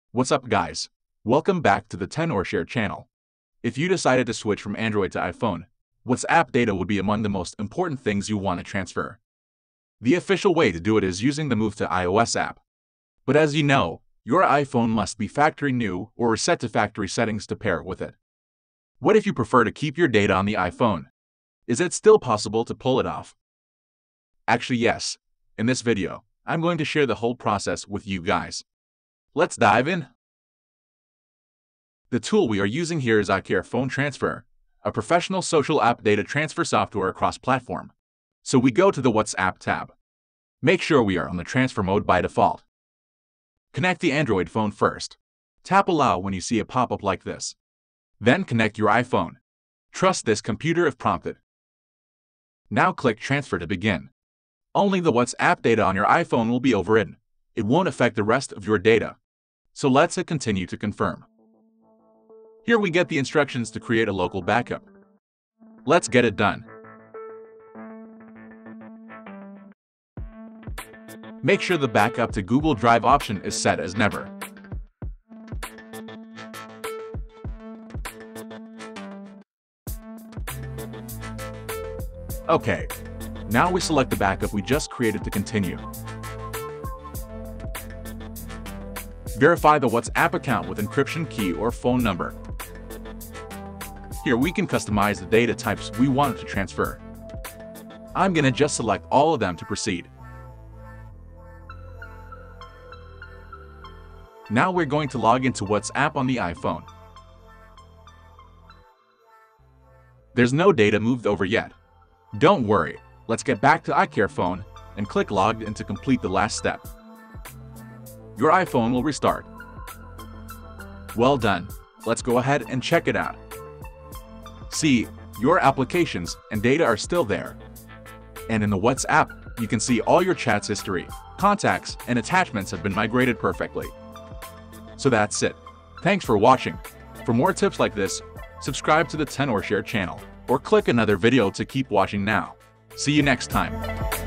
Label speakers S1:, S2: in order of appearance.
S1: What's up guys? Welcome back to the Share channel. If you decided to switch from Android to iPhone, WhatsApp data would be among the most important things you want to transfer. The official way to do it is using the Move to iOS app. But as you know, your iPhone must be factory new or reset to factory settings to pair with it. What if you prefer to keep your data on the iPhone? Is it still possible to pull it off? Actually yes. In this video, I'm going to share the whole process with you guys. Let's dive in. The tool we are using here is iCareFone Transfer, a professional social app data transfer software across platform. So we go to the WhatsApp tab. Make sure we are on the transfer mode by default. Connect the Android phone first. Tap Allow when you see a pop-up like this. Then connect your iPhone. Trust this computer if prompted. Now click Transfer to begin. Only the WhatsApp data on your iPhone will be overridden. It won't affect the rest of your data. So let's hit Continue to confirm. Here we get the instructions to create a local backup. Let's get it done. Make sure the backup to Google Drive option is set as never. Okay, now we select the backup we just created to continue. Verify the WhatsApp account with encryption key or phone number. Here we can customize the data types we want to transfer. I'm gonna just select all of them to proceed. Now we're going to log into WhatsApp on the iPhone. There's no data moved over yet. Don't worry, let's get back to iCareFone and click Logged in to complete the last step. Your iPhone will restart. Well done. Let's go ahead and check it out. See, your applications and data are still there. And in the WhatsApp, you can see all your chats history, contacts, and attachments have been migrated perfectly. So that's it. Thanks for watching. For more tips like this, subscribe to the Share channel or click another video to keep watching now. See you next time.